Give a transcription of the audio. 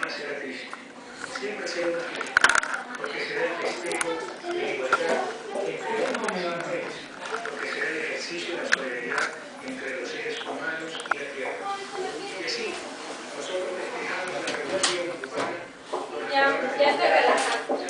jamás será triste. Siempre será una fiesta, porque será el festejo de la igualdad entre hombres y mujeres, porque será el ejercicio de la solidaridad entre los seres humanos y la tierra. Y así, nosotros festejamos la revolución cubana. Ya estoy relajado.